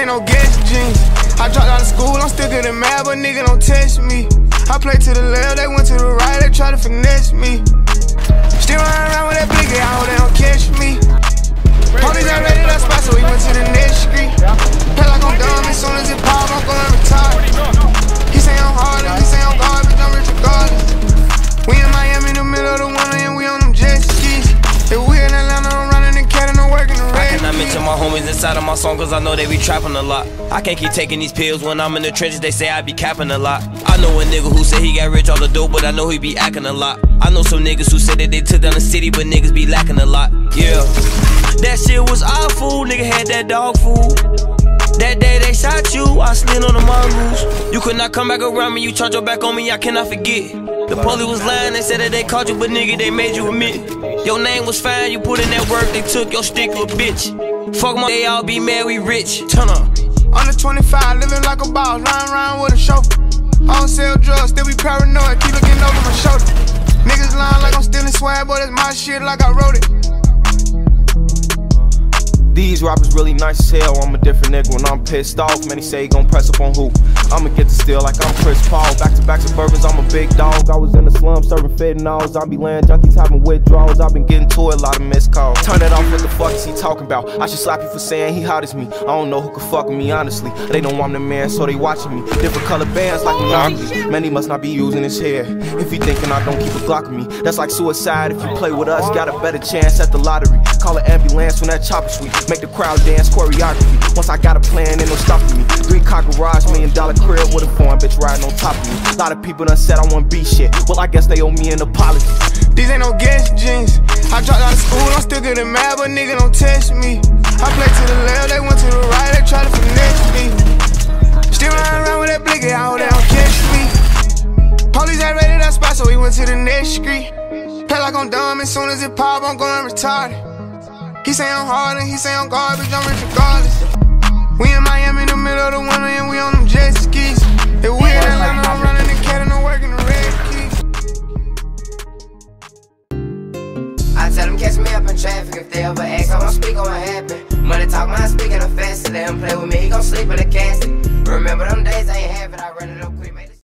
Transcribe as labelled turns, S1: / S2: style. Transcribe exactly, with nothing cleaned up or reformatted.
S1: ain't no guess jeans. I dropped out of school, I'm still good at math, but nigga don't test me. I play to the left, they went to the right, they try to finesse me. Still running around with that blicky, I hope they don't catch me. Police ain't ready that spot, so we went to the next street. Play like I'm dumb, as soon as it pop, I'm gonna retire. He say I'm hard, and he say I'm garbage, I'm rich regardless. We in Miami in the middle of the winter, and we on them jet skis. If we in Atlanta, I'm running the cat and I'm working the red.
S2: I cannot mention my homies inside of my song, cause I know they be trapping a lot. I can't keep taking these pills when I'm in the trenches, they say I be capping a lot. I know a nigga who said he got rich off the dope, but I know he be acting a lot. I know some niggas who said that they took down the city, but niggas be lacking a lot. Yeah, that shit was awful, nigga had that dog food. That day they shot you, I slid on the mongoose. You could not come back around me, you turned your back on me, I cannot forget. The police was lying, they said that they caught you, but nigga, they made you admit. Your name was fine, you put in that work, they took your stick, little bitch. Fuck my, they all be mad, we rich. Turn up.
S1: Under twenty-five, living like a boss, lying around with a chauffeur. I don't sell drugs, still be paranoid, keep looking over my shoulder. Niggas lying like I'm stealing swag, but it's my shit like I wrote it.
S3: These rappers really nice as hell, I'm a different nigga when I'm pissed off. Many say he gon' press up on who? I'ma get to steal like I'm Chris Paul. Back to back suburbans, I'm a big dog. I was in the slum serving fentanyls. I be laying junkies having withdrawals. I've been getting to it, a lot of missed calls. Turn it off, what the fuck is he talking about? I should slap you for saying he hot as me. I don't know who could fuck with me, honestly. They know I'm the man, so they watching me. Different color bands like Monopoly. Man, he must not be using his hair. If he thinking I don't keep a Glock with me, that's like suicide. If you play with us, got a better chance at the lottery. Call an ambulance when that chopper sweet. Make the crowd dance, choreography. Once I got a plan, ain't no stopping me. Three car garage, million dollar crib with a foreign bitch riding on top of me. A lot of people done said I want be shit. Well, I guess they owe me an apology.
S1: These ain't no guess jeans. I dropped out of school, I'm still good at math, but nigga don't test me. I play to the left, they went to the right, they try to finesse me. Still running around with that blicky, I hope they don't catch me. Police ain't ready that spot, so we went to the next street. Play like I'm dumb, as soon as it pop, I'm going retarded. He say I'm hard and he say I'm garbage, I'm rich regardless. We in Miami in the middle of the winter and we on them jet skis. If we in Atlanta, I'm running the cat and I'm working the red keys.
S4: I tell them catch me up in traffic if they ever ask, I won't speak on what happened. Money talk, mine speaking, I'm fast, let him play with me, he gon' sleep in the casket. Remember them days I ain't having